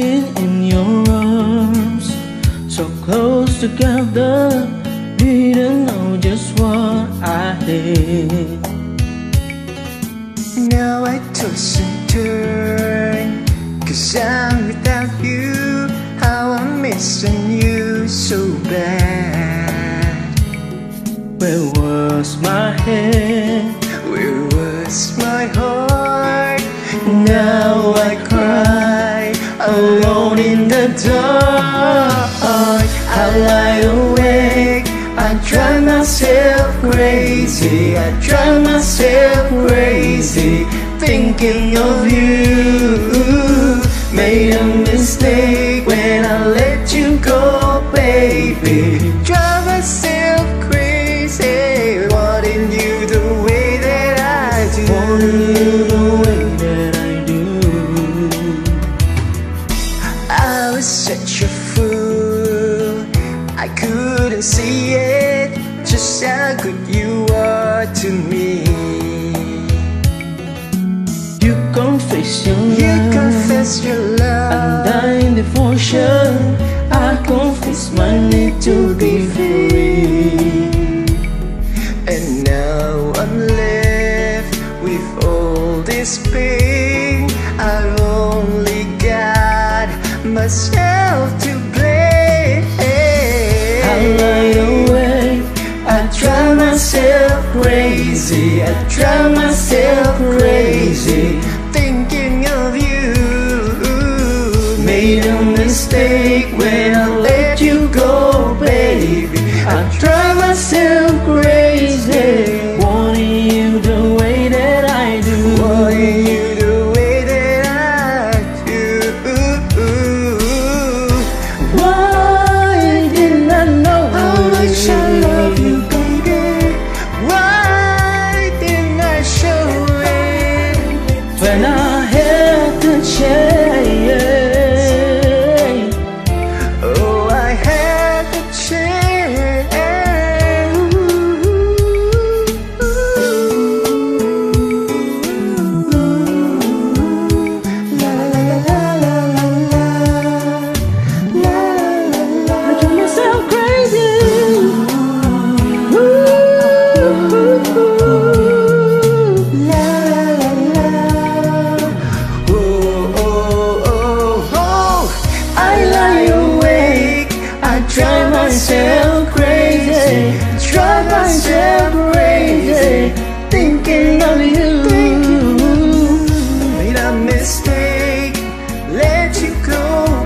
Falling in your arms, so close together, didn't know just what I did. Now I twist and turn, 'cause I'm without you. How I'm missing you so bad. Where was my head? Where was my heart? Now I cry alone in the dark. I lie awake, I drive myself crazy, I drive myself crazy, thinking of you. Made a mistake when I let you go, baby. Drive myself crazy, wanting you the way that I do. Wanting you the way that I do. I was such a fool, I couldn't see it, just how good you are to me. You confess your love, You confess your love, I'm dying devotion. I confess my need to be free. and now I'm left with all this pain. I've only got myself to blame. I lie awake, I drive myself crazy, I drive myself crazy, thinking of you. Made a mistake when I let you go, baby. I drive myself crazy, wanting you the way that I do. wanting you the way that I do. Why didn't I know How much I love you, baby. Why didn't I show it when I had the chance? Oh, I had the chance. La la la la la la la la la. I drive myself crazy. La la la. Oh oh oh oh. I lie awake, I drive myself crazy, drive myself crazy, thinking of you. Made a mistake, let you go,